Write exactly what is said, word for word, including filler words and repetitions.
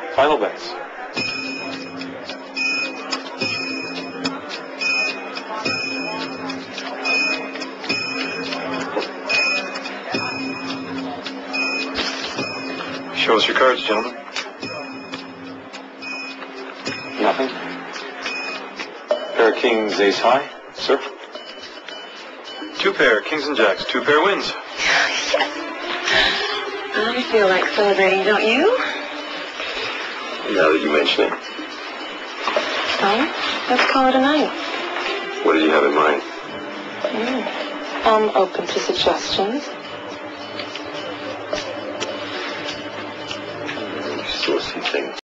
Final bets. Show us your cards, gentlemen. Nothing. Pair of kings, ace high, sir. Two pair, kings and jacks. Two pair wins. Yes. I feel like celebrating, don't you? Now that you mention it. So, let's call it a night. What did you have in mind? Mm. I'm open to suggestions. You still see things.